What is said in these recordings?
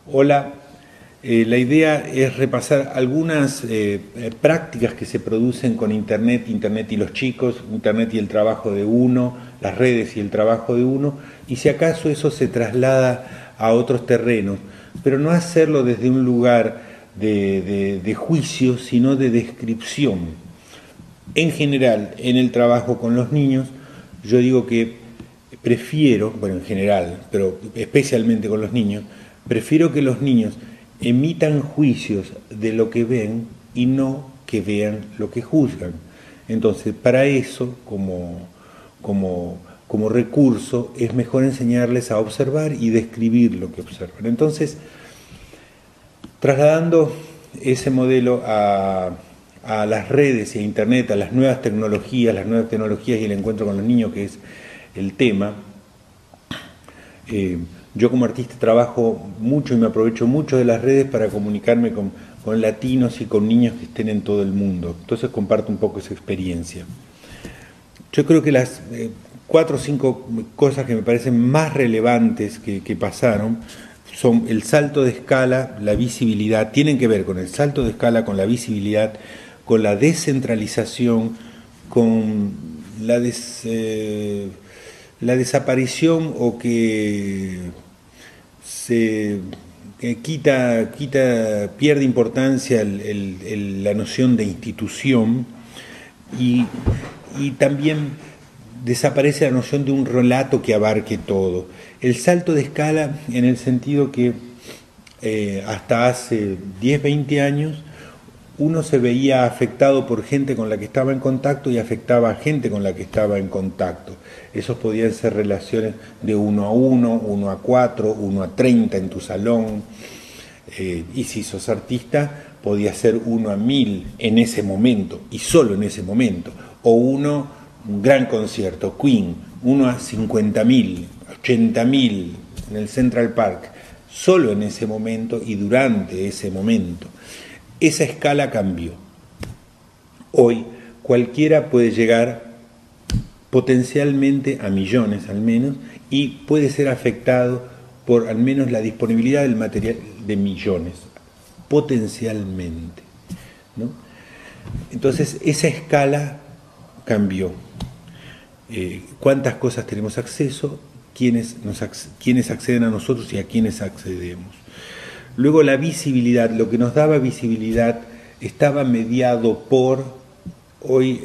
Hola, la idea es repasar algunas prácticas que se producen con Internet, Internet y los chicos, Internet y el trabajo de uno, las redes y el trabajo de uno, y si acaso eso se traslada a otros terrenos, pero no hacerlo desde un lugar de juicio, sino de descripción. En general, en el trabajo con los niños, yo digo que prefiero, bueno, en general, pero especialmente con los niños, prefiero que los niños emitan juicios de lo que ven y no que vean lo que juzgan. Entonces, para eso, como recurso, es mejor enseñarles a observar y describir lo que observan. Entonces, trasladando ese modelo a las redes y a Internet, a las nuevas tecnologías y el encuentro con los niños, que es el tema, yo como artista trabajo mucho y me aprovecho mucho de las redes para comunicarme con latinos y con niños que estén en todo el mundo. Entonces comparto un poco esa experiencia. Yo creo que las 4 o 5 cosas que me parecen más relevantes que pasaron son el salto de escala, la visibilidad, tienen que ver con el salto de escala, con la visibilidad, con la descentralización, con la desaparición o que se pierde importancia la noción de institución y también desaparece la noción de un relato que abarque todo. El salto de escala en el sentido que hasta hace 10, 20 años uno se veía afectado por gente con la que estaba en contacto y afectaba a gente con la que estaba en contacto. Esos podían ser relaciones de 1 a 1, 1 a 4, 1 a 30 en tu salón. Y si sos artista, podía ser 1 a 1000 en ese momento, y solo en ese momento. O un gran concierto, Queen, 1 a 50.000, 80.000 en el Central Park, solo en ese momento y durante ese momento. Esa escala cambió. Hoy cualquiera puede llegar potencialmente a millones al menos y puede ser afectado por al menos la disponibilidad del material de millones, potencialmente, ¿no? Entonces esa escala cambió. ¿Cuántas cosas tenemos acceso? ¿Quiénes acceden a nosotros y a quiénes accedemos? Luego la visibilidad, lo que nos daba visibilidad estaba mediado por hoy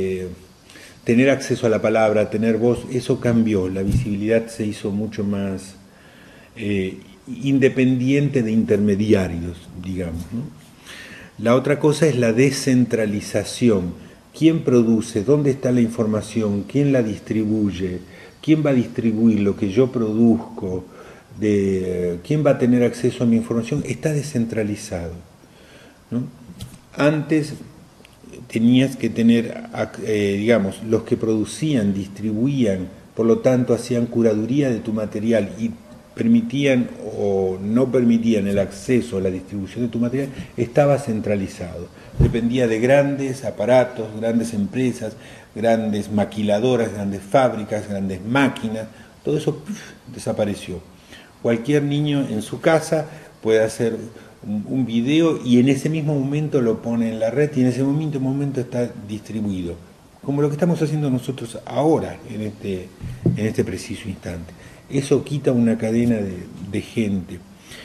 tener acceso a la palabra, tener voz, eso cambió, la visibilidad se hizo mucho más independiente de intermediarios, digamos, ¿no? La otra cosa es la descentralización. ¿Quién produce? ¿Dónde está la información? ¿Quién la distribuye? ¿Quién va a distribuir lo que yo produzco? ¿Quién va a tener acceso a mi información? Está descentralizado, ¿no? Antes tenías que tener, digamos, los que producían, distribuían, por lo tanto hacían curaduría de tu material y permitían o no permitían el acceso a la distribución de tu material, estaba centralizado. Dependía de grandes aparatos, grandes empresas, grandes maquiladoras, grandes fábricas, grandes máquinas, todo eso desapareció. Cualquier niño en su casa puede hacer un video y en ese mismo momento lo pone en la red y en ese momento está distribuido, como lo que estamos haciendo nosotros ahora, en este preciso instante. Eso quita una cadena de gente.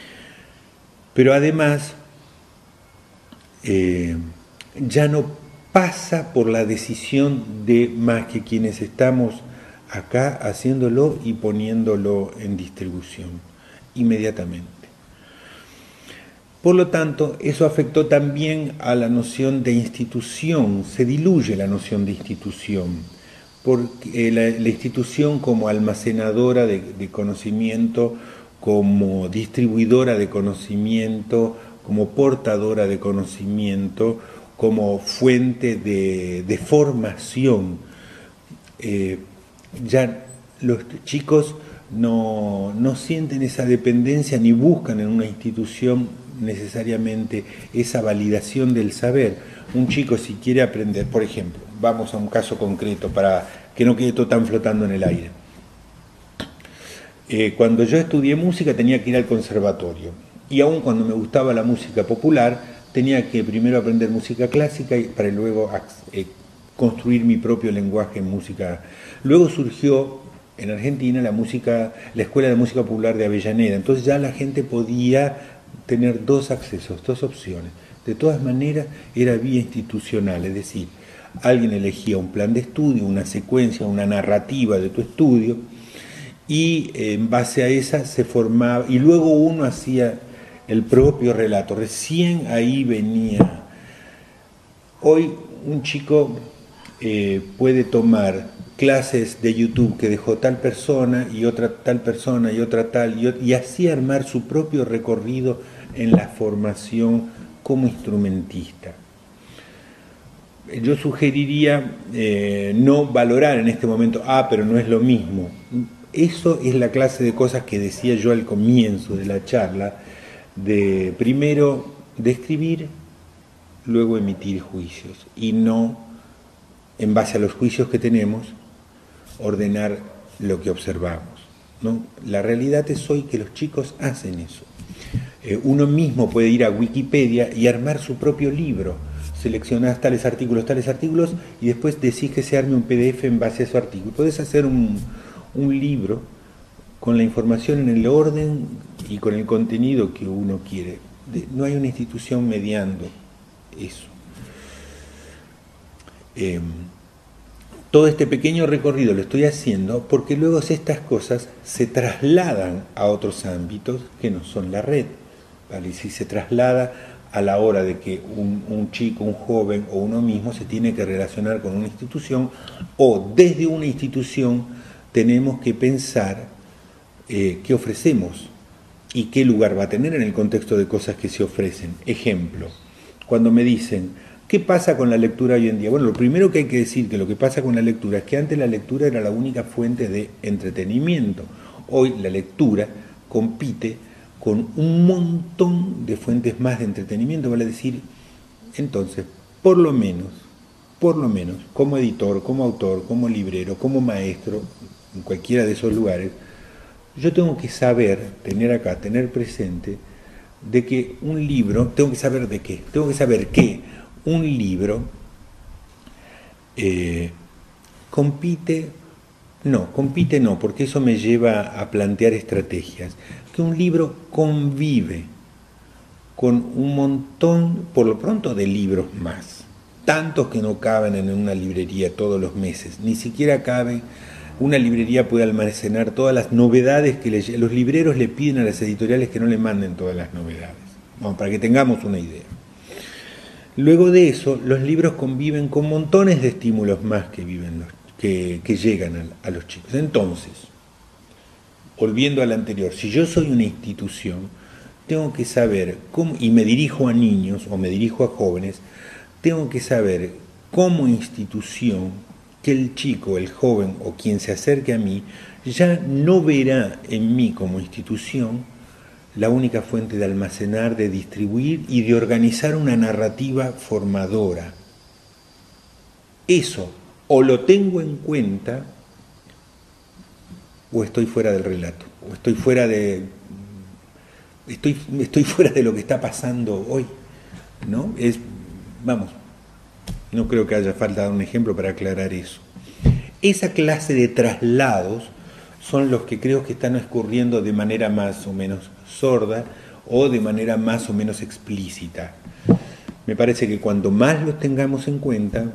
Pero además, ya no pasa por la decisión de más que quienes estamos acá haciéndolo y poniéndolo en distribución inmediatamente. Por lo tanto, eso afectó también a la noción de institución, se diluye la noción de institución, porque la institución como almacenadora de conocimiento, como distribuidora de conocimiento, como portadora de conocimiento, como fuente de formación. Ya los chicos no sienten esa dependencia ni buscan en una institución necesariamente esa validación del saber. Un chico, si quiere aprender, por ejemplo, vamos a un caso concreto para que no quede todo tan flotando en el aire. Cuando yo estudié música tenía que ir al conservatorio Y aun cuando me gustaba la música popular, tenía que primero aprender música clásica y para luego construir mi propio lenguaje en música. Luego surgió en Argentina la Escuela de Música Popular de Avellaneda, entonces ya la gente podía tener dos accesos, dos opciones. De todas maneras era vía institucional, es decir, alguien elegía un plan de estudio, una secuencia, una narrativa de tu estudio, y en base a esa se formaba, y luego uno hacía el propio relato, recién ahí venía. Hoy un chico puede tomar clases de YouTube que dejó tal persona y otra tal persona y otra tal, y así armar su propio recorrido en la formación como instrumentista. Yo sugeriría no valorar en este momento, pero no es lo mismo. Eso es la clase de cosas que decía yo al comienzo de la charla, de primero describir, luego emitir juicios, y no, en base a los juicios que tenemos, ordenar lo que observamos, ¿no? La realidad es hoy que los chicos hacen eso. Uno mismo puede ir a Wikipedia y armar su propio libro. Seleccionás tales artículos, y después decís que se arme un PDF en base a esos artículos. Podés hacer un libro con la información en el orden y con el contenido que uno quiere. No hay una institución mediando eso. Todo este pequeño recorrido lo estoy haciendo porque luego estas cosas se trasladan a otros ámbitos que no son la red, ¿vale? Y si se traslada a la hora de que un chico, un joven o uno mismo se tiene que relacionar con una institución, o desde una institución tenemos que pensar qué ofrecemos y qué lugar va a tener en el contexto de cosas que se ofrecen. Ejemplo, cuando me dicen, ¿qué pasa con la lectura hoy en día? Bueno, lo primero que hay que decir que lo que pasa con la lectura es que antes la lectura era la única fuente de entretenimiento. Hoy la lectura compite con un montón de fuentes más de entretenimiento, vale decir, entonces, por lo menos, como editor, como autor, como librero, como maestro, en cualquiera de esos lugares, yo tengo que saber, tener presente, de que un libro, tengo que saber que un libro compite no, porque eso me lleva a plantear estrategias, que un libro convive con un montón, por lo pronto, de libros más, tantos que no caben en una librería todos los meses, ni siquiera cabe. Una librería puede almacenar todas las novedades que los libreros le piden a las editoriales que no le manden todas las novedades. Bueno, para que tengamos una idea. Luego de eso, los libros conviven con montones de estímulos más que llegan a los chicos. Entonces, volviendo al anterior, si yo soy una institución, tengo que saber cómo, y me dirijo a niños o me dirijo a jóvenes, tengo que saber como institución que el chico, el joven o quien se acerque a mí ya no verá en mí como institución la única fuente de almacenar, de distribuir y de organizar una narrativa formadora. Eso o lo tengo en cuenta o estoy fuera del relato, o estoy fuera de lo que está pasando hoy, ¿no? No creo que haya falta dar un ejemplo para aclarar eso. Esa clase de traslados son los que creo que están ocurriendo de manera más o menos sorda o de manera más o menos explícita. Me parece que cuanto más los tengamos en cuenta,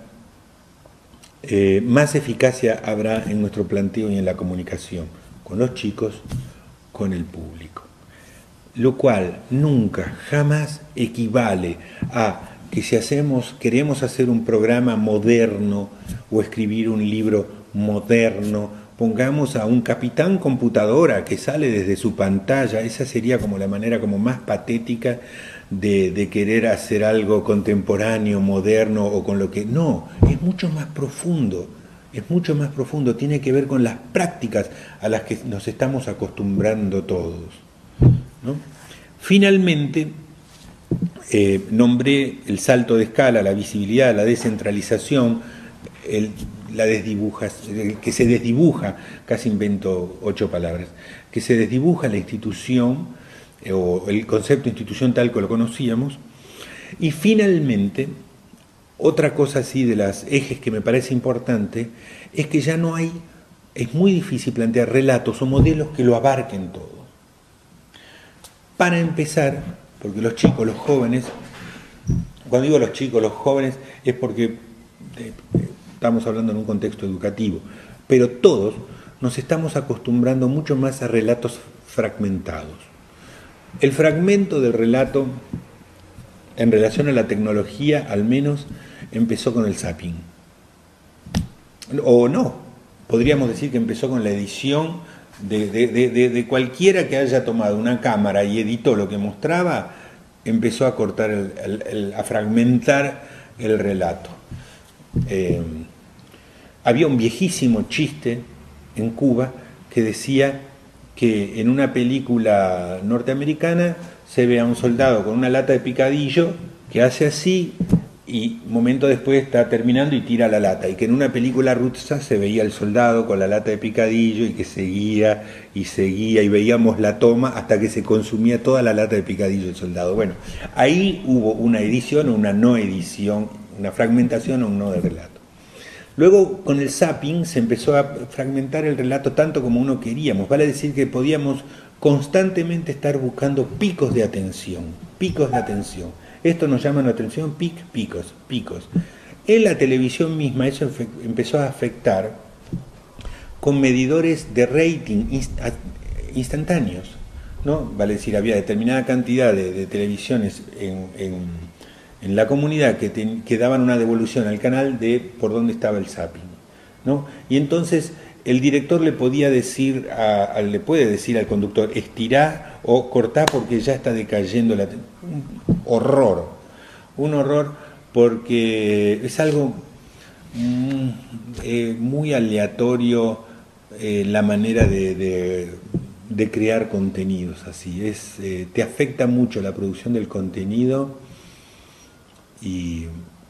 más eficacia habrá en nuestro planteo y en la comunicación con los chicos, con el público. Lo cual nunca, jamás equivale a que si queremos hacer un programa moderno o escribir un libro moderno, pongamos a un capitán computadora que sale desde su pantalla. Esa sería como la manera como más patética de querer hacer algo contemporáneo, moderno o con lo que... No, es mucho más profundo, tiene que ver con las prácticas a las que nos estamos acostumbrando todos, ¿no? Finalmente, nombré el salto de escala, la visibilidad, la descentralización, que se desdibuja, casi invento 8 palabras, que se desdibuja la institución o el concepto de institución tal que lo conocíamos. Y finalmente, otra cosa así de las ejes que me parece importante, es que ya no hay, es muy difícil plantear relatos o modelos que lo abarquen todo. Para empezar, porque los chicos, los jóvenes, cuando digo los chicos, los jóvenes, es porque estamos hablando en un contexto educativo, pero todos nos estamos acostumbrando mucho más a relatos fragmentados. El fragmento del relato, en relación a la tecnología, al menos, empezó con el zapping. O no, podríamos decir que empezó con la edición de cualquiera que haya tomado una cámara y editó lo que mostraba, empezó a cortar, a fragmentar el relato. Había un viejísimo chiste en Cuba que decía que en una película norteamericana se ve a un soldado con una lata de picadillo que hace así y un momento después está terminando y tira la lata, y que en una película rusa se veía el soldado con la lata de picadillo y que seguía y veíamos la toma hasta que se consumía toda la lata de picadillo del soldado. Bueno, ahí hubo una edición o una no edición, una fragmentación o un no de relato. Luego con el zapping se empezó a fragmentar el relato tanto como uno queríamos, vale decir que podíamos constantemente estar buscando picos de atención, picos de atención. Esto nos llama la atención picos. En la televisión misma eso empezó a afectar con medidores de rating instantáneos, ¿no? Vale decir, había determinada cantidad de televisiones en la comunidad que daban una devolución al canal de por dónde estaba el zapping, ¿no? Y entonces el director le puede decir al conductor, estirá o cortá porque ya está decayendo un horror porque es algo muy aleatorio, la manera de crear contenidos así. Te afecta mucho la producción del contenido y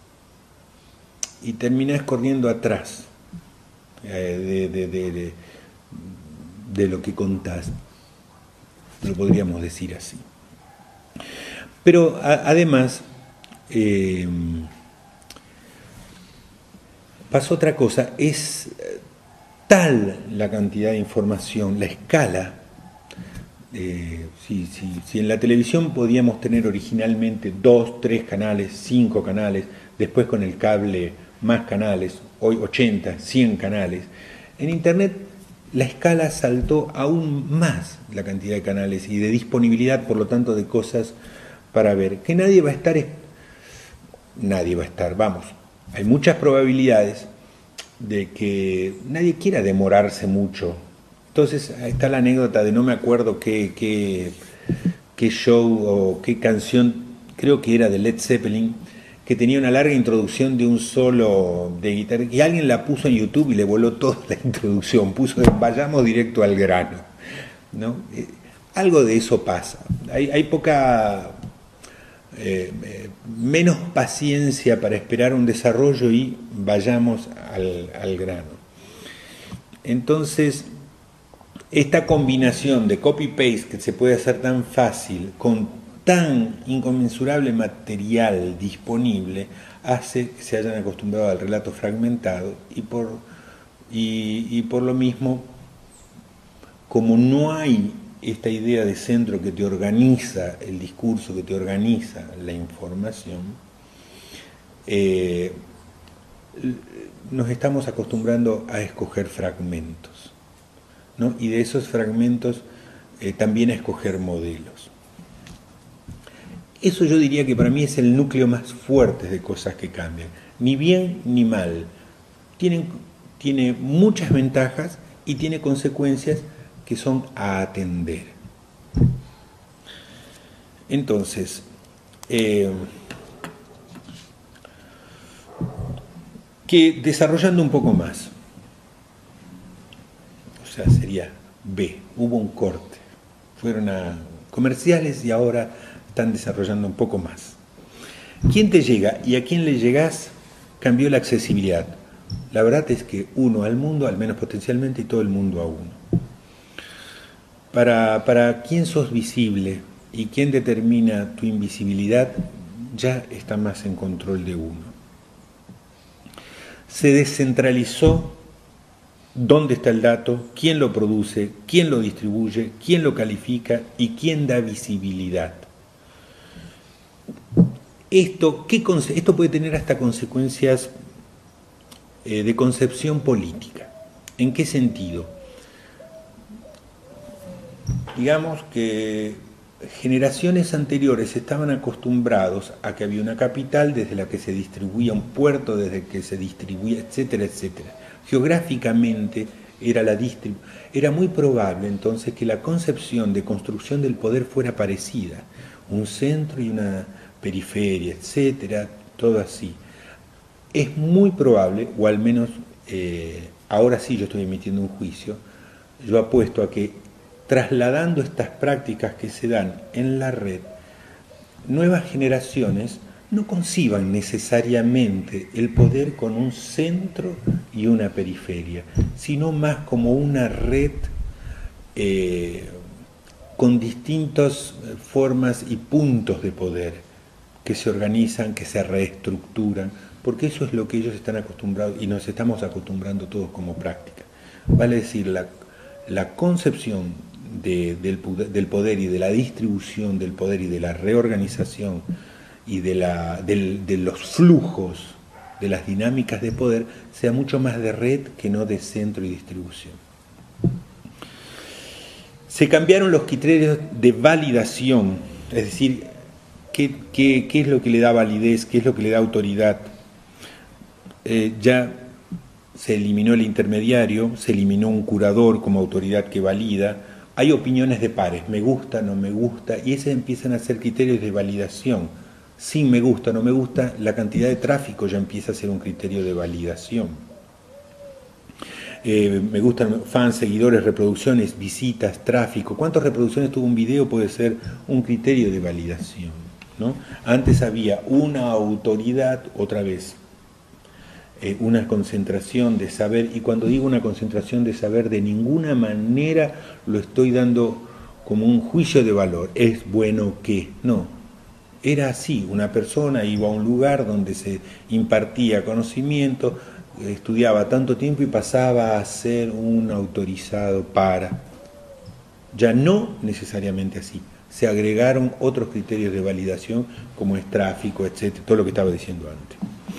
terminás corriendo atrás de lo que contás, lo podríamos decir así. Pero además pasó otra cosa, es tal la cantidad de información, la escala. Si en la televisión podíamos tener originalmente 2, 3 canales, 5 canales, después con el cable más canales, hoy 80, 100 canales, en Internet la escala saltó aún más la cantidad de canales y de disponibilidad, por lo tanto, de cosas para ver. Que nadie va a estar, vamos, hay muchas probabilidades de que nadie quiera demorarse mucho. Entonces está la anécdota de no me acuerdo qué show o qué canción, creo que era de Led Zeppelin, que tenía una larga introducción de un solo de guitarra, y alguien la puso en YouTube y le voló toda la introducción, vayamos directo al grano, ¿no? Algo de eso pasa, hay poca, menos paciencia para esperar un desarrollo y vayamos al grano. Entonces, esta combinación de copy-paste que se puede hacer tan fácil con tan inconmensurable material disponible hace que se hayan acostumbrado al relato fragmentado y por lo mismo, como no hay esta idea de centro que te organiza el discurso, que te organiza la información, nos estamos acostumbrando a escoger fragmentos, ¿no? Y de esos fragmentos también a escoger modelos. Eso yo diría que para mí es el núcleo más fuerte de cosas que cambian. Ni bien ni mal. Tiene muchas ventajas y tiene consecuencias que son a atender. Entonces, que desarrollando un poco más, o sea, sería B, hubo un corte. Fueron a comerciales y ahora están desarrollando un poco más. ¿Quién te llega y a quién le llegás? Cambió la accesibilidad. La verdad es que uno al mundo, al menos potencialmente, y todo el mundo a uno. Para quién sos visible, y quién determina tu invisibilidad ya está más en control de uno. Se descentralizó dónde está el dato, quién lo produce, quién lo distribuye, quién lo califica y quién da visibilidad. Esto puede tener hasta consecuencias de concepción política. ¿En qué sentido? Digamos que generaciones anteriores estaban acostumbrados a que había una capital desde la que se distribuía un puerto, desde que se distribuía, etcétera, etcétera. Geográficamente era muy probable entonces que la concepción de construcción del poder fuera parecida, un centro y una periferia, etcétera, todo así. Es muy probable, o al menos ahora sí yo estoy emitiendo un juicio, yo apuesto a que trasladando estas prácticas que se dan en la red, nuevas generaciones no conciban necesariamente el poder con un centro y una periferia, sino más como una red con distintas formas y puntos de poder que se organizan, que se reestructuran, porque eso es lo que ellos están acostumbrados y nos estamos acostumbrando todos como práctica. Vale decir, la concepción del poder y de la distribución del poder y de la reorganización y de los flujos, de las dinámicas de poder, sea mucho más de red que no de centro y distribución. Se cambiaron los criterios de validación, es decir, qué es lo que le da validez, qué es lo que le da autoridad. Ya se eliminó el intermediario, se eliminó un curador como autoridad que valida. Hay opiniones de pares, me gusta, no me gusta, y esos empiezan a ser criterios de validación. Sin me gusta, no me gusta, la cantidad de tráfico ya empieza a ser un criterio de validación. Me gustan fans, seguidores, reproducciones, visitas, tráfico. ¿Cuántas reproducciones tuvo un video? Puede ser un criterio de validación, ¿no? Antes había una autoridad, otra vez, una concentración de saber, y cuando digo una concentración de saber, de ninguna manera lo estoy dando como un juicio de valor, es bueno que, no, era así, una persona iba a un lugar donde se impartía conocimiento, estudiaba tanto tiempo y pasaba a ser un autorizado para, ya no necesariamente así, se agregaron otros criterios de validación como es tráfico, etcétera, todo lo que estaba diciendo antes.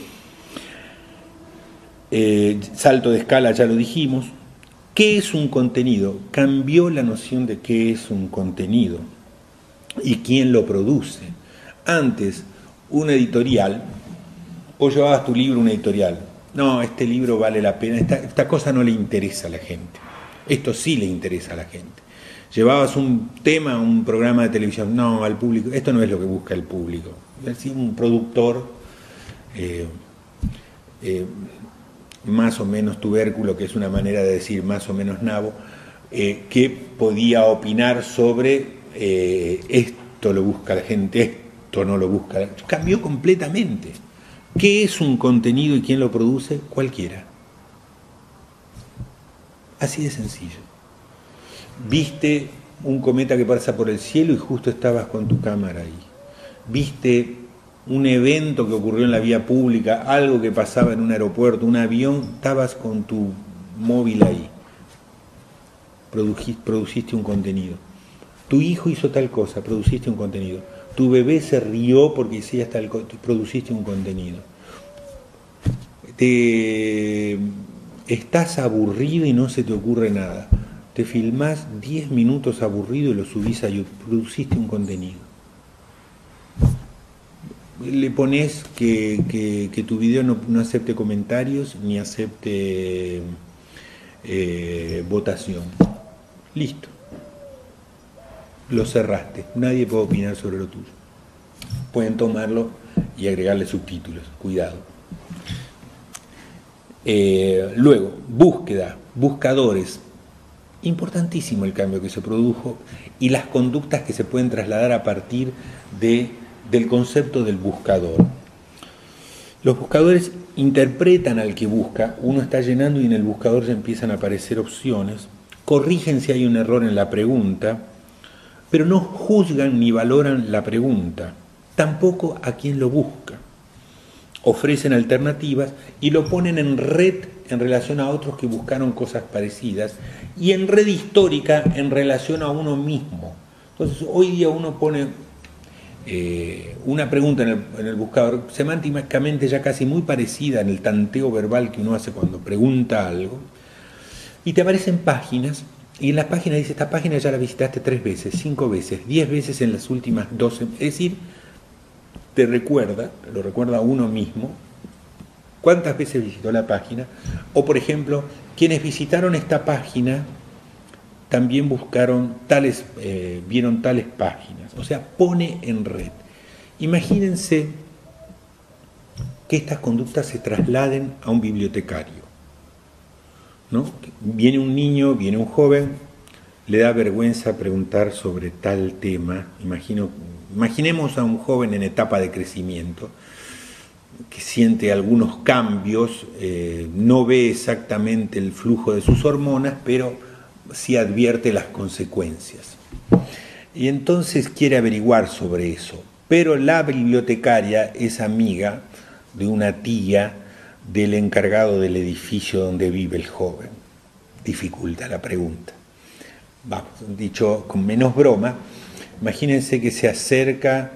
Salto de escala, ya lo dijimos. ¿Qué es un contenido? Cambió la noción de qué es un contenido y quién lo produce. Antes, una editorial, vos llevabas tu libro a una editorial. No, este libro vale la pena, esta cosa no le interesa a la gente. Esto sí le interesa a la gente. Llevabas un tema, un programa de televisión, no, al público, esto no es lo que busca el público. Es un productor más o menos tubérculo, que es una manera de decir más o menos nabo, que podía opinar sobre esto lo busca la gente, esto no lo busca. Cambió completamente. ¿Qué es un contenido y quién lo produce? Cualquiera. Así de sencillo. Viste un cometa que pasa por el cielo y justo estabas con tu cámara ahí. Viste un evento que ocurrió en la vía pública, algo que pasaba en un aeropuerto, un avión, estabas con tu móvil ahí. Produciste un contenido. Tu hijo hizo tal cosa, produciste un contenido. Tu bebé se rió porque hacías tal cosa, produciste un contenido. Estás aburrido y no se te ocurre nada. Te filmás 10 minutos aburrido y lo subís a YouTube, produciste un contenido. Le pones que tu video no acepte comentarios ni acepte votación. Listo. Lo cerraste. Nadie puede opinar sobre lo tuyo. Pueden tomarlo y agregarle subtítulos. Cuidado. Luego, búsqueda, buscadores. Importantísimo el cambio que se produjo y las conductas que se pueden trasladar a partir del concepto del buscador. Los buscadores interpretan al que busca, uno está llenando y en el buscador ya empiezan a aparecer opciones, corrigen si hay un error en la pregunta, pero no juzgan ni valoran la pregunta, tampoco a quien lo busca. Ofrecen alternativas y lo ponen en red en relación a otros que buscaron cosas parecidas y en red histórica en relación a uno mismo. Entonces hoy día uno pone una pregunta en el buscador semánticamente ya casi muy parecida en el tanteo verbal que uno hace cuando pregunta algo, y te aparecen páginas, y en las páginas dice, esta página ya la visitaste 3 veces, 5 veces, 10 veces en las últimas 12, es decir, lo recuerda a uno mismo, cuántas veces visitó la página, o por ejemplo, quienes visitaron esta página también buscaron vieron tales páginas, o sea, pone en red. Imagínense que estas conductas se trasladen a un bibliotecario, ¿no? Viene un niño, viene un joven, le da vergüenza preguntar sobre tal tema. Imaginemos a un joven en etapa de crecimiento que siente algunos cambios, no ve exactamente el flujo de sus hormonas, pero sí advierte las consecuencias. Y entonces quiere averiguar sobre eso. Pero la bibliotecaria es amiga de una tía del encargado del edificio donde vive el joven. Dificulta la pregunta. Vamos, dicho con menos broma, imagínense que se acerca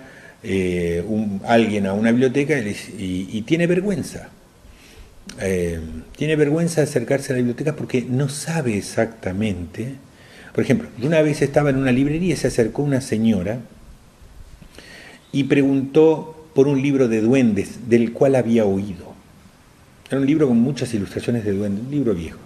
alguien a una biblioteca y tiene vergüenza. Tiene vergüenza de acercarse a la biblioteca porque no sabe exactamente. Por ejemplo, yo una vez estaba en una librería y se acercó una señora y preguntó por un libro de duendes del cual había oído. Era un libro con muchas ilustraciones de duendes, un libro viejo.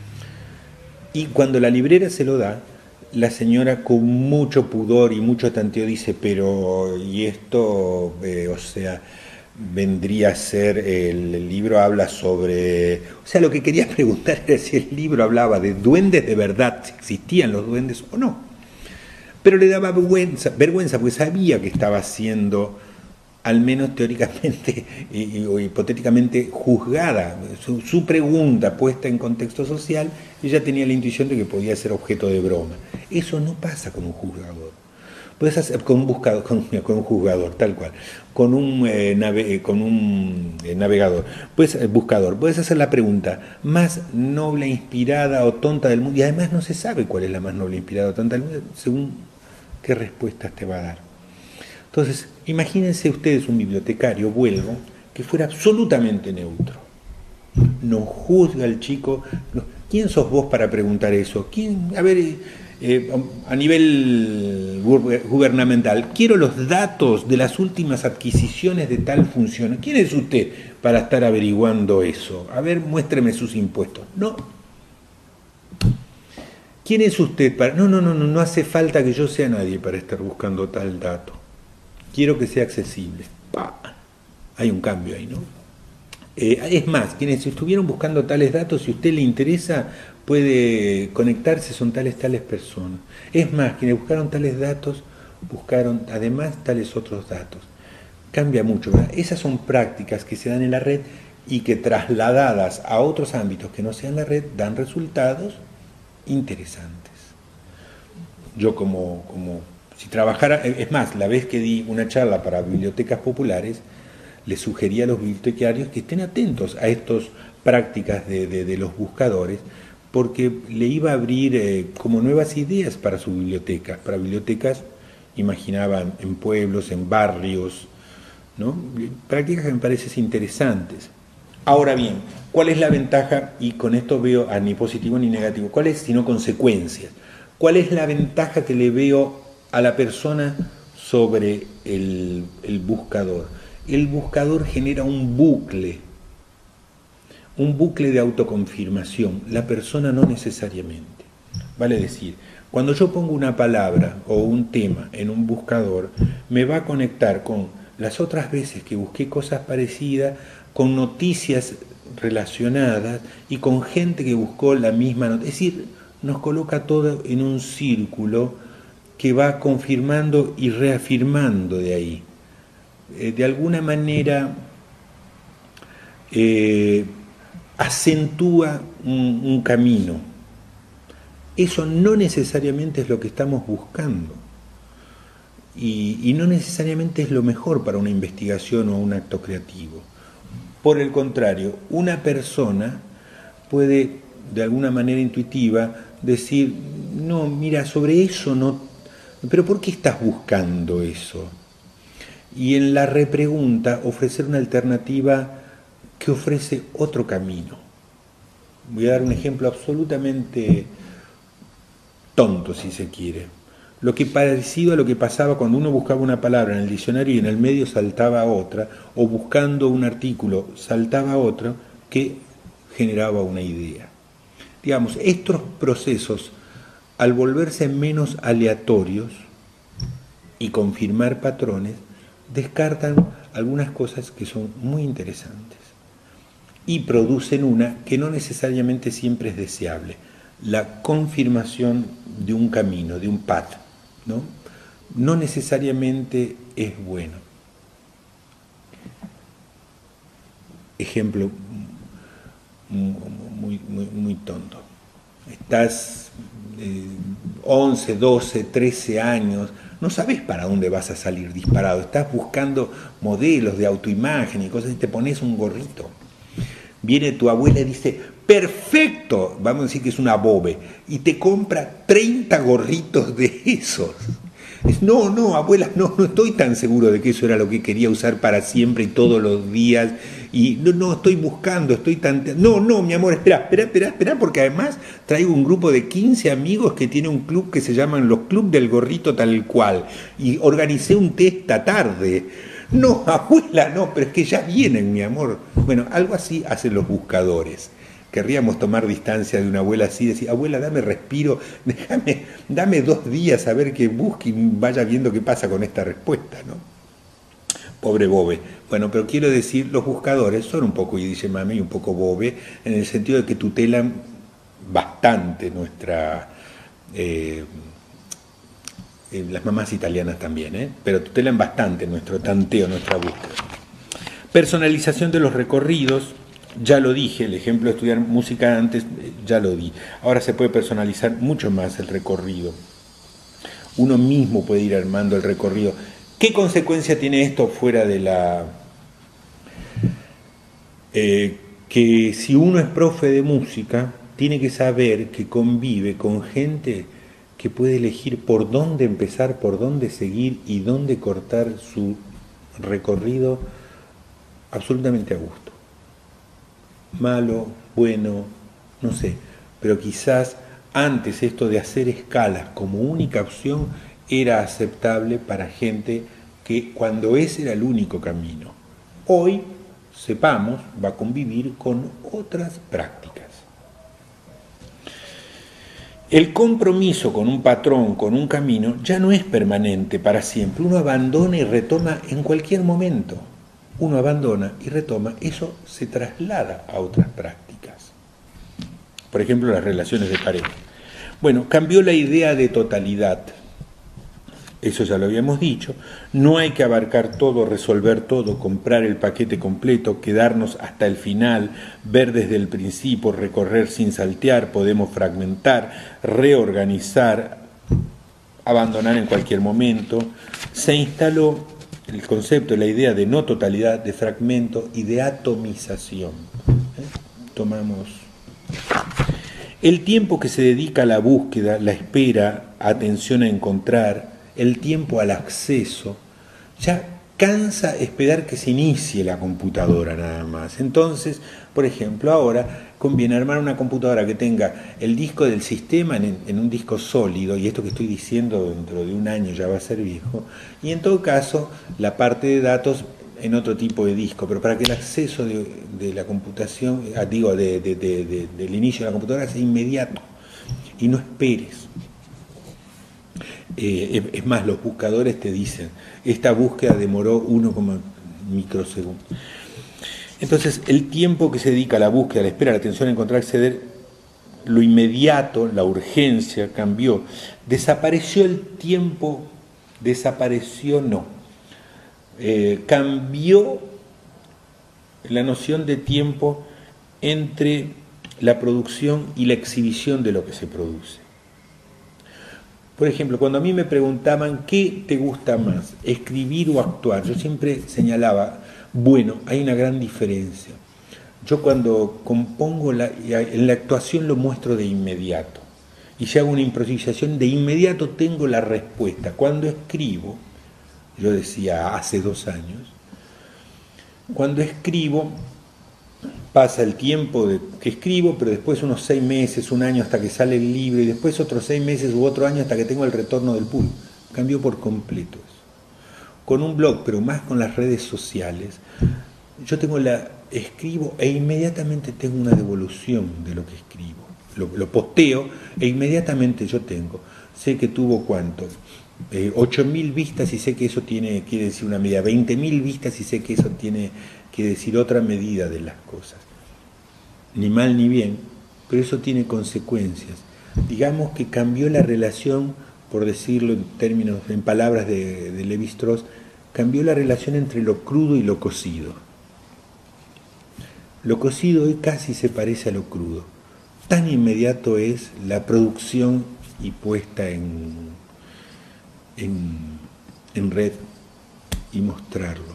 Y cuando la librera se lo da, la señora con mucho pudor y mucho tanteo dice, pero ¿y esto? O sea, vendría a ser, el libro habla sobre... O sea, lo que quería preguntar era si el libro hablaba de duendes de verdad, si existían los duendes o no. Pero le daba vergüenza porque sabía que estaba siendo, al menos teóricamente o hipotéticamente, juzgada. Su pregunta puesta en contexto social, ella tenía la intuición de que podía ser objeto de broma. Eso no pasa con un juzgador. Puedes hacer con un juzgador, tal cual, con un navegador, buscador. Puedes hacer la pregunta más noble, inspirada o tonta del mundo, y además no se sabe cuál es la más noble, inspirada o tonta del mundo, según qué respuestas te va a dar. Entonces, imagínense ustedes un bibliotecario, vuelvo, que fuera absolutamente neutro. No juzga al chico. ¿Quién sos vos para preguntar eso? ¿Quién? A ver, a nivel gubernamental, quiero los datos de las últimas adquisiciones de tal función. ¿Quién es usted para estar averiguando eso? A ver, muéstreme sus impuestos. No. ¿Quién es usted para...? No hace falta que yo sea nadie para estar buscando tal dato. Quiero que sea accesible. Hay un cambio ahí, ¿no? Es más, quienes estuvieron buscando tales datos, si a usted le interesa, puede conectarse, son tales personas. Es más, quienes buscaron tales datos, buscaron además tales otros datos. Cambia mucho, ¿verdad? Esas son prácticas que se dan en la red y que trasladadas a otros ámbitos que no sean la red, dan resultados interesantes. Yo como si trabajara, es más, la vez que di una charla para bibliotecas populares, les sugería a los bibliotecarios que estén atentos a estas prácticas de los buscadores, porque le iba a abrir como nuevas ideas para su biblioteca, para bibliotecas, imaginaban, en pueblos, en barrios, ¿no? Prácticas que me parecen interesantes. Ahora bien, ¿cuál es la ventaja? Y con esto veo ni positivo ni negativo. ¿Cuál es, sino consecuencias? ¿Cuál es la ventaja que le veo a la persona sobre el buscador? El buscador genera un bucle de autoconfirmación, la persona no necesariamente. Vale decir, cuando yo pongo una palabra o un tema en un buscador, me va a conectar con las otras veces que busqué cosas parecidas, con noticias relacionadas y con gente que buscó la misma noticia. Es decir, nos coloca todo en un círculo que va confirmando y reafirmando de ahí. De alguna manera acentúa un camino. Eso no necesariamente es lo que estamos buscando. y no necesariamente es lo mejor para una investigación o un acto creativo. Por el contrario, una persona puede de alguna manera intuitiva decir, no, mira, sobre eso no, pero ¿por qué estás buscando eso? Y en la repregunta ofrecer una alternativa que ofrece otro camino. Voy a dar un ejemplo absolutamente tonto, si se quiere. Lo que parecido a lo que pasaba cuando uno buscaba una palabra en el diccionario y en el medio saltaba otra, o buscando un artículo saltaba otro, que generaba una idea. Digamos, estos procesos, al volverse menos aleatorios y confirmar patrones, descartan algunas cosas que son muy interesantes y producen una que no necesariamente siempre es deseable, la confirmación de un camino, de un path, ¿no? No necesariamente es bueno. Ejemplo muy tonto. Estás 11, 12, 13 años, no sabes para dónde vas a salir disparado, estás buscando modelos de autoimagen y cosas y te pones un gorrito. Viene tu abuela y dice, perfecto, vamos a decir que es una bobe, y te compra 30 gorritos de esos. No, abuela, no estoy tan seguro de que eso era lo que quería usar para siempre y todos los días. Y no, estoy buscando, estoy tan... No, mi amor, espera, porque además traigo un grupo de 15 amigos que tiene un club que se llaman los Club del Gorrito Tal Cual. Y organicé un té esta tarde. No, abuela, no, pero es que ya vienen, mi amor. Bueno, algo así hacen los buscadores. Querríamos tomar distancia de una abuela así, decir, abuela, dame respiro, dame 2 días a ver que busque y vaya viendo qué pasa con esta respuesta, ¿no? Pobre bobe. Bueno, pero quiero decir, los buscadores son un poco, y dice mami, un poco bobe, en el sentido de que tutelan bastante nuestra... las mamás italianas también, pero tutelan bastante nuestro tanteo, nuestra búsqueda. Personalización de los recorridos. Ya lo dije, el ejemplo de estudiar música antes, ya lo di. Ahora se puede personalizar mucho más el recorrido. Uno mismo puede ir armando el recorrido. ¿Qué consecuencia tiene esto fuera de la... que si uno es profe de música, tiene que saber que convive con gente que puede elegir por dónde empezar, por dónde seguir y dónde cortar su recorrido absolutamente a gusto. Malo, bueno, no sé, pero quizás antes esto de hacer escalas como única opción era aceptable para gente que cuando ese era el único camino. Hoy, sepamos, va a convivir con otras prácticas. El compromiso con un patrón, con un camino, ya no es permanente para siempre. Uno abandona y retoma en cualquier momento. Uno abandona y retoma, eso se traslada a otras prácticas. Por ejemplo, las relaciones de pareja. Bueno, cambió la idea de totalidad. Eso ya lo habíamos dicho. No hay que abarcar todo, resolver todo, comprar el paquete completo, quedarnos hasta el final, ver desde el principio, recorrer sin saltear, podemos fragmentar, reorganizar, abandonar en cualquier momento. Se instaló el concepto, la idea de no totalidad, de fragmento y de atomización. Tomamos el tiempo que se dedica a la búsqueda, la espera, atención a encontrar, el tiempo al acceso, ya cansa esperar que se inicie la computadora nada más. Entonces, por ejemplo, ahora conviene armar una computadora que tenga el disco del sistema en un disco sólido, y esto que estoy diciendo dentro de un año ya va a ser viejo, y en todo caso la parte de datos en otro tipo de disco, pero para que el acceso de la computación, del inicio de la computadora sea inmediato y no esperes. Es más, los buscadores te dicen, esta búsqueda demoró 1, microsegundos. Entonces, el tiempo que se dedica a la búsqueda, a la espera, a la atención, a encontrar, acceder, lo inmediato, la urgencia cambió. Desapareció el tiempo, cambió la noción de tiempo entre la producción y la exhibición de lo que se produce. Por ejemplo, cuando a mí me preguntaban qué te gusta más, escribir o actuar, yo siempre señalaba, bueno, hay una gran diferencia. Yo cuando compongo, en la actuación lo muestro de inmediato. Y si hago una improvisación, de inmediato tengo la respuesta. Cuando escribo, yo decía hace 2 años, cuando escribo, pasa el tiempo que escribo, pero después unos 6 meses, un año hasta que sale el libro, y después otros 6 meses u otro año hasta que tengo el retorno del público. Cambió por completo eso. Con un blog, pero más con las redes sociales, yo escribo e inmediatamente tengo una devolución de lo que escribo. Lo posteo e inmediatamente yo tengo. Sé que tuvo cuánto, 8.000 vistas y sé que eso quiere decir una medida, 20.000 vistas y sé que eso quiere decir otra medida de las cosas. Ni mal ni bien, pero eso tiene consecuencias. Digamos que cambió la relación, por decirlo en palabras de Lévi-Strauss, cambió la relación entre lo crudo y lo cocido. Lo cocido hoy casi se parece a lo crudo. Tan inmediato es la producción y puesta en red y mostrarlo.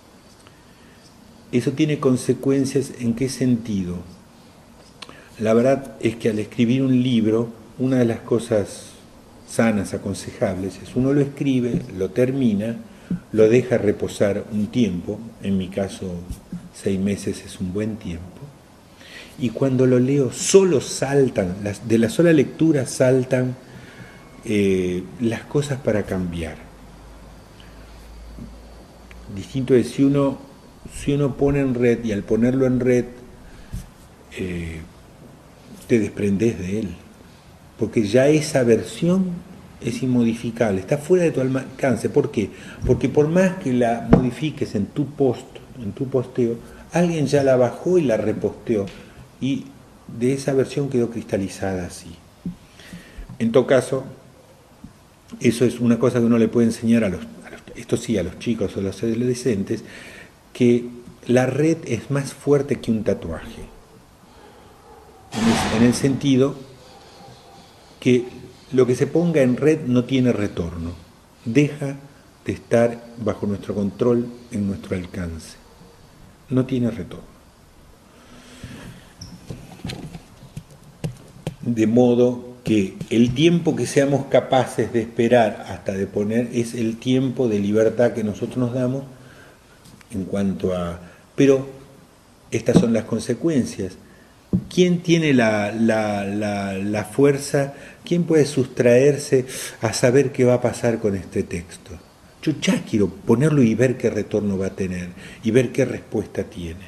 Eso tiene consecuencias. ¿En qué sentido? La verdad es que al escribir un libro, una de las cosas sanas, aconsejables, es uno lo escribe, lo termina, lo deja reposar un tiempo, en mi caso 6 meses es un buen tiempo, y cuando lo leo solo saltan, de la sola lectura saltan las cosas para cambiar. Distinto es si uno pone en red, y al ponerlo en red te desprendes de él, porque ya esa versión es inmodificable, está fuera de tu alcance. ¿Por qué? Porque por más que la modifiques en tu posteo, alguien ya la bajó y la reposteó, y de esa versión quedó cristalizada así. En todo caso, eso es una cosa que uno le puede enseñar a los chicos o a los adolescentes, que la red es más fuerte que un tatuaje, en el sentido que lo que se ponga en red no tiene retorno, deja de estar bajo nuestro control, en nuestro alcance, no tiene retorno. De modo que el tiempo que seamos capaces de esperar hasta de poner es el tiempo de libertad que nosotros nos damos en cuanto a... Pero estas son las consecuencias. ¿Quién tiene la fuerza? ¿Quién puede sustraerse a saber qué va a pasar con este texto? Yo ya quiero ponerlo y ver qué retorno va a tener y ver qué respuesta tiene.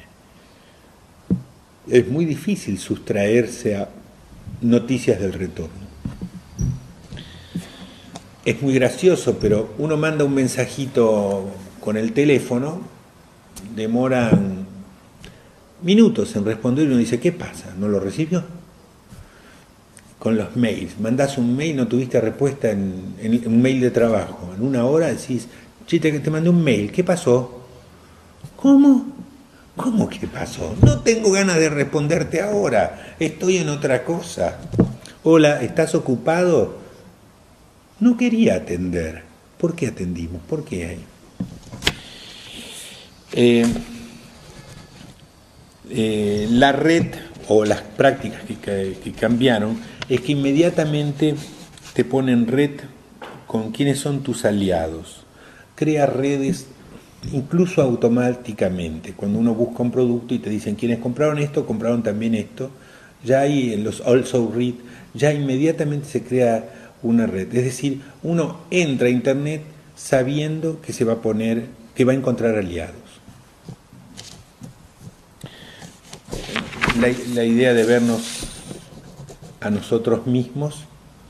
Es muy difícil sustraerse a noticias del retorno. Es muy gracioso, pero uno manda un mensajito con el teléfono, demoran minutos en responder y uno dice, ¿qué pasa? ¿No lo recibió? Con los mails, mandás un mail, no tuviste respuesta en un mail de trabajo, en 1 hora decís, che, te mandé un mail, ¿qué pasó? ¿Cómo? ¿Cómo qué pasó? No tengo ganas de responderte ahora, estoy en otra cosa. Hola, ¿estás ocupado? No quería atender. ¿Por qué atendimos? ¿Por qué hay? La red o las prácticas que cambiaron es que inmediatamente te ponen red con quiénes son tus aliados. Crea redes incluso automáticamente. Cuando uno busca un producto y te dicen quienes compraron esto, compraron también esto, ya hay en los also read, ya inmediatamente se crea una red. Es decir, uno entra a internet sabiendo que se va a poner, que va a encontrar aliados. La idea de vernos a nosotros mismos,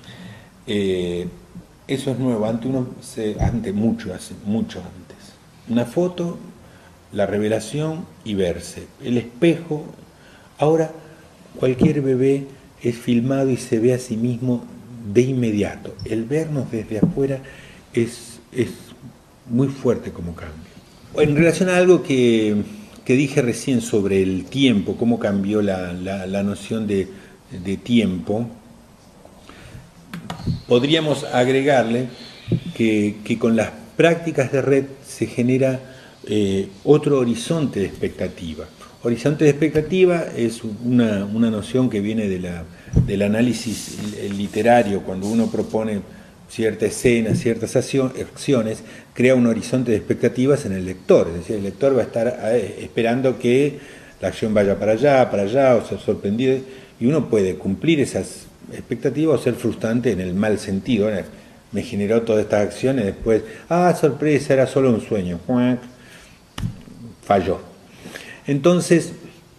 eso es nuevo. Hace mucho antes. Una foto, la revelación y verse. El espejo. Ahora cualquier bebé es filmado y se ve a sí mismo de inmediato. El vernos desde afuera es muy fuerte como cambio. En relación a algo que dije recién sobre el tiempo, cómo cambió la noción de tiempo, podríamos agregarle que con las prácticas de red se genera otro horizonte de expectativa. Horizonte de expectativa es una noción que viene del análisis literario. Cuando uno propone cierta escena, ciertas acciones, crea un horizonte de expectativas en el lector. Es decir, el lector va a estar esperando que la acción vaya para allá, o ser sorprendido, y uno puede cumplir esas expectativas o ser frustrante en el mal sentido. Me generó todas estas acciones, después, sorpresa, era solo un sueño, falló. Entonces,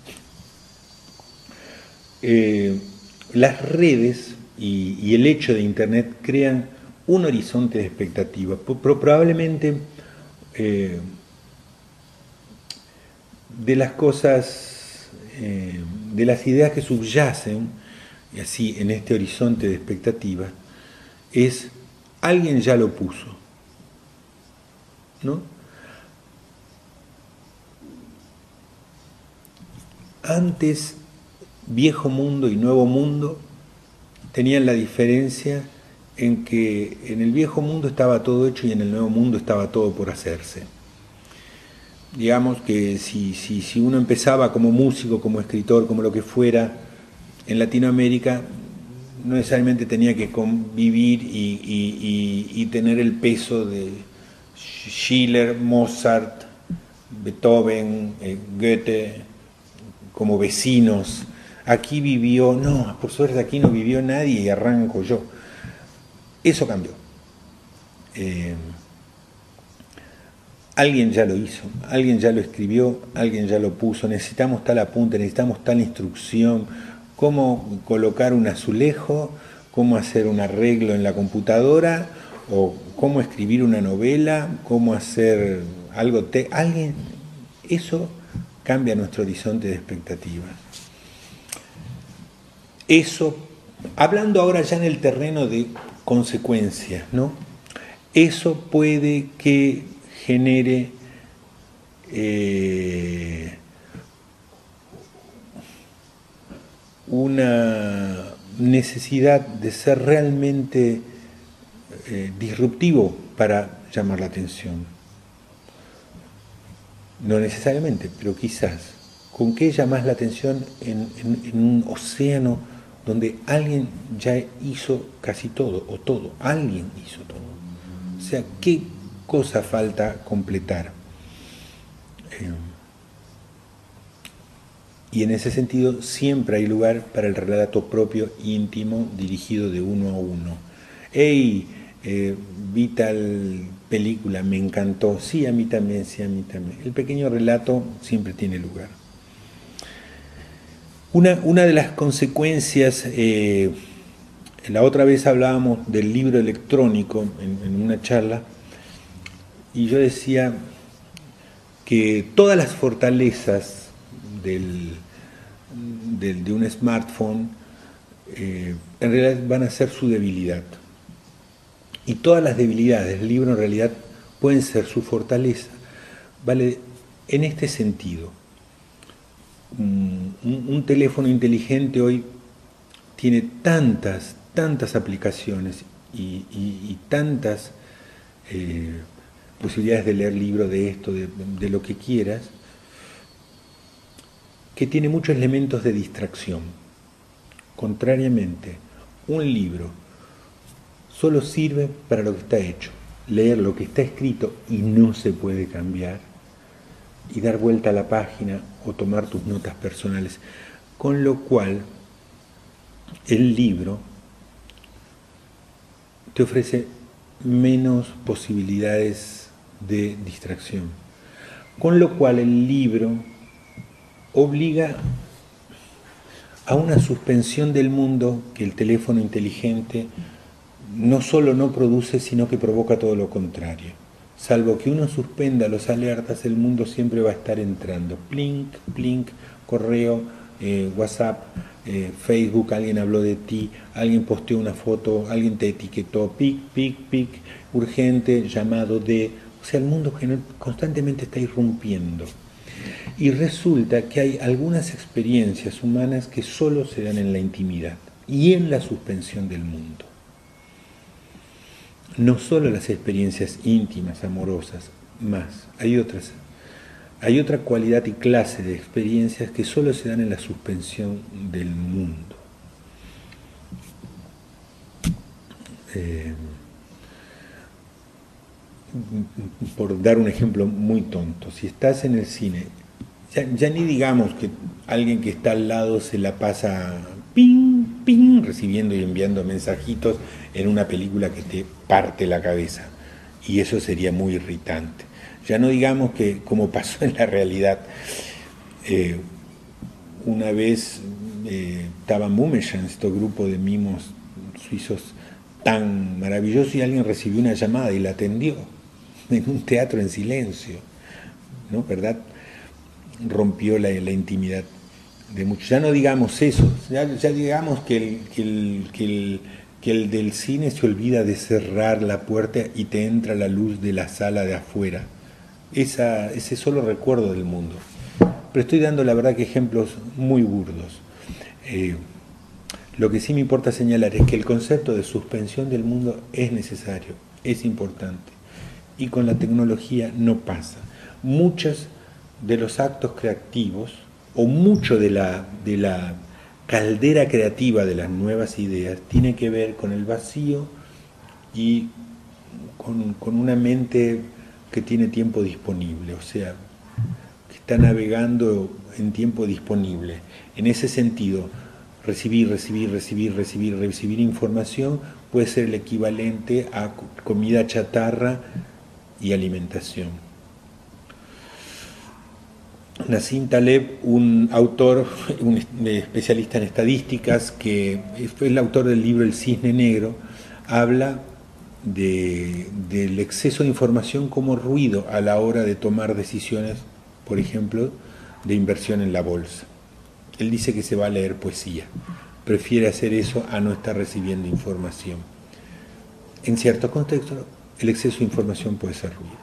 las redes y el hecho de Internet crean un horizonte de expectativas. Probablemente de las cosas, de las ideas que subyacen, y así en este horizonte de expectativas, es alguien ya lo puso, ¿no? Antes, viejo mundo y nuevo mundo tenían la diferencia en que en el viejo mundo estaba todo hecho y en el nuevo mundo estaba todo por hacerse. Digamos que si uno empezaba como músico, como escritor, como lo que fuera, en Latinoamérica no necesariamente tenía que convivir y tener el peso de Schiller, Mozart, Beethoven, Goethe, como vecinos. Aquí vivió, no, por suerte aquí no vivió nadie y arranco yo. Eso cambió. Alguien ya lo hizo, alguien ya lo escribió, alguien ya lo puso. Necesitamos tal apunte, necesitamos tal instrucción, cómo colocar un azulejo, cómo hacer un arreglo en la computadora, o cómo escribir una novela, cómo hacer algo. Alguien, eso cambia nuestro horizonte de expectativas. Eso, hablando ahora ya en el terreno de consecuencias, ¿no? Eso puede que genere una necesidad de ser realmente disruptivo para llamar la atención. No necesariamente, pero quizás. ¿Con qué llamas la atención en un océano donde alguien ya hizo casi todo, o todo? Alguien hizo todo. O sea, ¿qué cosa falta completar? Y en ese sentido siempre hay lugar para el relato propio, íntimo, dirigido de uno a uno. ¡Hey! Vi tal película, me encantó. Sí, a mí también, sí, a mí también. El pequeño relato siempre tiene lugar. Una de las consecuencias, la otra vez hablábamos del libro electrónico en una charla, y yo decía que todas las fortalezas de un smartphone en realidad van a ser su debilidad. Y todas las debilidades del libro en realidad pueden ser su fortaleza. ¿Vale? En este sentido, un teléfono inteligente hoy tiene tantas aplicaciones y tantas posibilidades de leer libros de esto, de lo que quieras, que tiene muchos elementos de distracción. Contrariamente, un libro solo sirve para lo que está hecho, leer lo que está escrito y no se puede cambiar, y dar vuelta a la página o tomar tus notas personales, con lo cual el libro te ofrece menos posibilidades de distracción, con lo cual el libro obliga a una suspensión del mundo que el teléfono inteligente no solo no produce, sino que provoca todo lo contrario. Salvo que uno suspenda los alertas, el mundo siempre va a estar entrando. Plink, plink, correo, WhatsApp, Facebook, alguien habló de ti, alguien posteó una foto, alguien te etiquetó, pic, pic, pic, urgente, llamado de... O sea, el mundo constantemente está irrumpiendo. Y resulta que hay algunas experiencias humanas que solo se dan en la intimidad y en la suspensión del mundo. no solo las experiencias íntimas, amorosas, más, hay otra cualidad y clase de experiencias que solo se dan en la suspensión del mundo. Por dar un ejemplo muy tonto, si estás en el cine, ya ni digamos que alguien que está al lado se la pasa ping, ping, recibiendo y enviando mensajitos en una película que te parte la cabeza, y eso sería muy irritante. Ya no digamos que, como pasó en la realidad, una vez estaba Mumeshan, este grupo de mimos suizos tan maravilloso, y alguien recibió una llamada y la atendió en un teatro en silencio, ¿no? ¿Verdad? Rompió la intimidad de muchos. Ya no digamos eso, ya digamos que el del cine se olvida de cerrar la puerta y te entra la luz de la sala de afuera. Ese solo recuerdo del mundo. Pero estoy dando, la verdad, que ejemplos muy burdos. Lo que sí me importa señalar es que el concepto de suspensión del mundo es necesario, es importante, y con la tecnología no pasa. Muchos de los actos creativos, o mucho de la caldera creativa de las nuevas ideas, tiene que ver con el vacío y con una mente que tiene tiempo disponible, o sea, que está navegando en tiempo disponible. En ese sentido, recibir información puede ser el equivalente a comida chatarra y alimentación. Nassim Taleb, un autor, un especialista en estadísticas, que fue el autor del libro El Cisne Negro, habla del exceso de información como ruido a la hora de tomar decisiones, por ejemplo, de inversión en la bolsa. Él dice que se va a leer poesía, prefiere hacer eso a no estar recibiendo información. En ciertos contextos, el exceso de información puede ser ruido.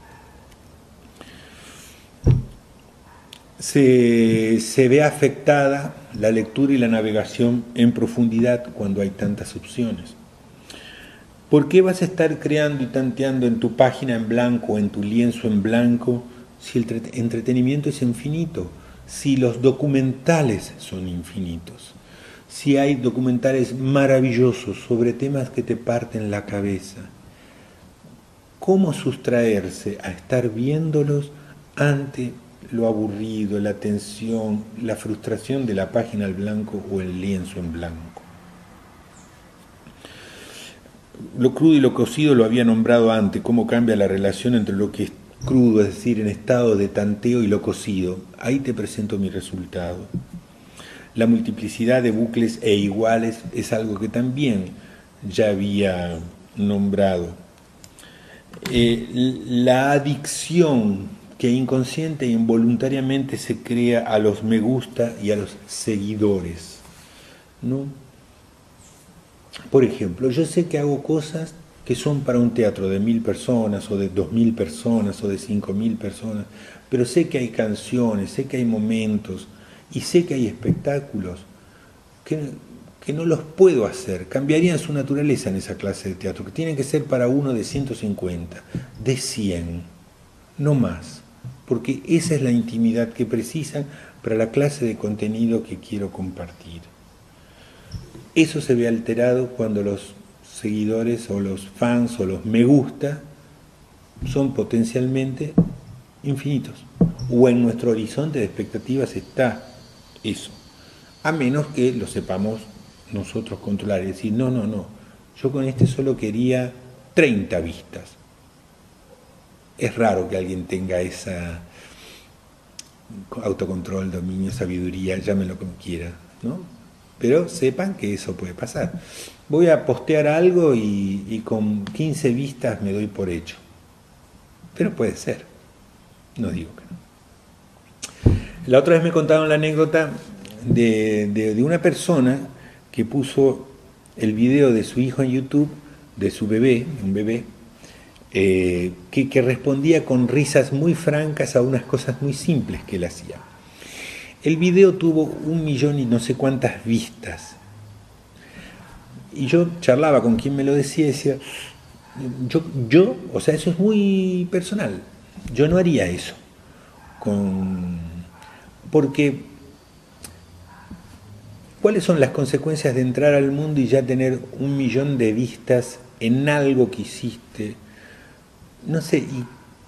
Se ve afectada la lectura y la navegación en profundidad cuando hay tantas opciones. ¿Por qué vas a estar creando y tanteando en tu página en blanco o en tu lienzo en blanco si el entretenimiento es infinito? Si los documentales son infinitos, si hay documentales maravillosos sobre temas que te parten la cabeza, ¿cómo sustraerse a estar viéndolos ante lo aburrido, la tensión, la frustración de la página al blanco o el lienzo en blanco? Lo crudo y lo cocido lo había nombrado antes, cómo cambia la relación entre lo que es crudo, es decir, en estado de tanteo, y lo cocido. Ahí te presento mi resultado. La multiplicidad de bucles e iguales es algo que también ya había nombrado. La adicción que inconsciente e involuntariamente se crea a los me gusta y a los seguidores, ¿no? Por ejemplo, yo sé que hago cosas que son para un teatro de 1000 personas, o de 2000 personas, o de 5000 personas, pero sé que hay canciones, sé que hay momentos, y sé que hay espectáculos que no los puedo hacer, cambiarían su naturaleza en esa clase de teatro, que tienen que ser para uno de 150, de 100, no más, porque esa es la intimidad que precisan para la clase de contenido que quiero compartir. Eso se ve alterado cuando los seguidores o los fans o los me gusta son potencialmente infinitos, o en nuestro horizonte de expectativas está eso, a menos que lo sepamos nosotros controlar y decir, no, yo con este solo quería 30 vistas. Es raro que alguien tenga esa autocontrol, dominio, sabiduría, llámenlo como quiera, ¿no? Pero sepan que eso puede pasar. Voy a postear algo y con 15 vistas me doy por hecho. Pero puede ser. No digo que no. La otra vez me contaron la anécdota de una persona que puso el video de su hijo en YouTube, de su bebé, un bebé, que respondía con risas muy francas a unas cosas muy simples que él hacía. El video tuvo 1 millón y no sé cuántas vistas. Y yo charlaba con quien me lo decía y decía, O sea, eso es muy personal. Yo no haría eso. Porque, ¿cuáles son las consecuencias de entrar al mundo y ya tener 1 millón de vistas en algo que hiciste? No sé, ¿y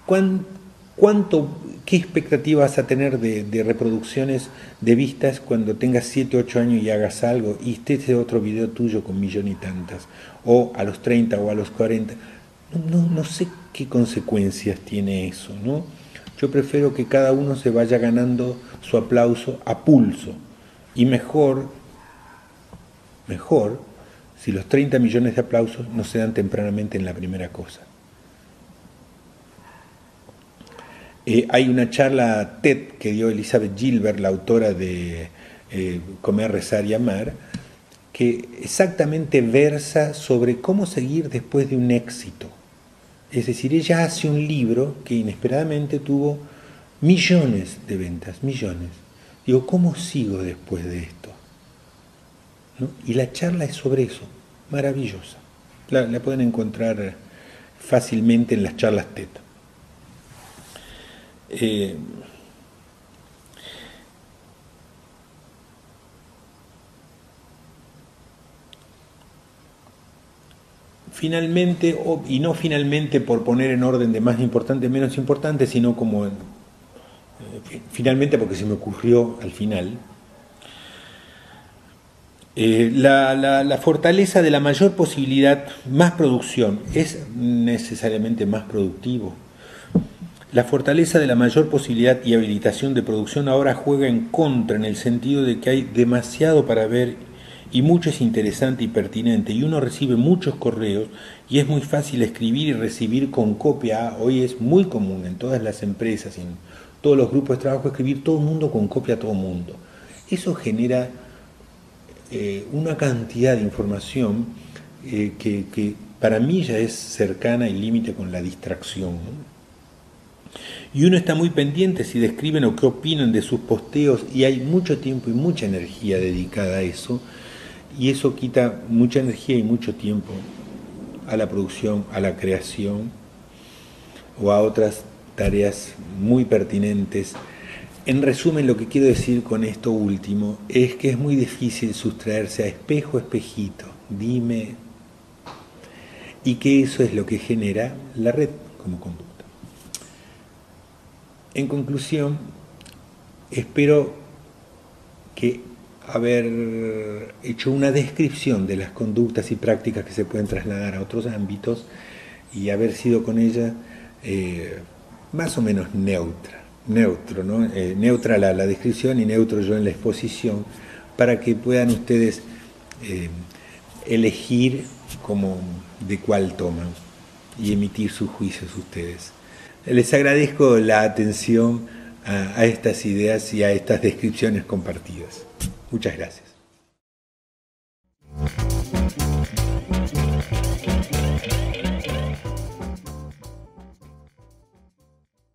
qué expectativa vas a tener de reproducciones, de vistas cuando tengas 7, 8 años y hagas algo y esté ese otro video tuyo con 1 millón y tantas? O a los 30 o a los 40. No sé qué consecuencias tiene eso, ¿no? Yo prefiero que cada uno se vaya ganando su aplauso a pulso. Y mejor, si los 30 millones de aplausos no se dan tempranamente en la primera cosa. Hay una charla TED que dio Elizabeth Gilbert, la autora de Comer, Rezar y Amar, que exactamente versa sobre cómo seguir después de un éxito. Es decir, ella hace un libro que inesperadamente tuvo millones de ventas, millones. Digo, ¿cómo sigo después de esto? ¿No? Y la charla es sobre eso, maravillosa. La pueden encontrar fácilmente en las charlas TED. Finalmente, y no finalmente por poner en orden de más importante, menos importante, sino como finalmente porque se me ocurrió al final, la fortaleza de la mayor posibilidad, más producción, es necesariamente más productivo. La fortaleza de la mayor posibilidad y habilitación de producción ahora juega en contra, en el sentido de que hay demasiado para ver y mucho es interesante y pertinente, y uno recibe muchos correos y es muy fácil escribir y recibir con copia. Hoy es muy común en todas las empresas, en todos los grupos de trabajo, escribir todo el mundo con copia a todo el mundo. Eso genera una cantidad de información que para mí ya es cercana y límite con la distracción, ¿no? Y uno está muy pendiente si describen o qué opinan de sus posteos, y hay mucho tiempo y mucha energía dedicada a eso, y eso quita mucha energía y mucho tiempo a la producción, a la creación o a otras tareas muy pertinentes. En resumen, lo que quiero decir con esto último es que es muy difícil sustraerse a espejo, espejito, dime, y que eso es lo que genera la red como conducta. En conclusión, espero que haber hecho una descripción de las conductas y prácticas que se pueden trasladar a otros ámbitos y haber sido con ella más o menos neutro, ¿no? Neutra la descripción y neutro yo en la exposición, para que puedan ustedes elegir como de cuál toman y emitir sus juicios ustedes. Les agradezco la atención a estas ideas y a estas descripciones compartidas. Muchas gracias.